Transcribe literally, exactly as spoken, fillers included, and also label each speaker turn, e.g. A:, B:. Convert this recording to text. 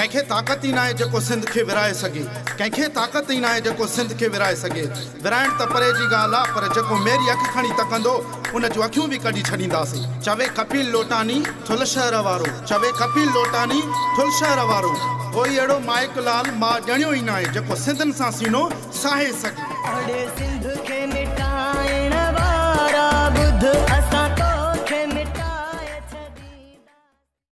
A: कंहिंखे ताक़त ई न आहे जेको सिंध खे विराए सघे, कंहिंखे ताक़त ई न आहे जेको सिंध खे विराए सघे। विराइण त परे जी ॻाल्हि आहे, पर जेको मेरी अखि खणी तकंदो उन जूं अखियूं बि कढी छॾींदासीं। चवे कपिल लोटानी थुल शहर वारो, चवे कपिल लोटानी थुल शहर वारो, कोई अहिड़ो माइक लाल मां ॼणियो ई न आहे जेको सिंधनि सां सीनो साहे सघे।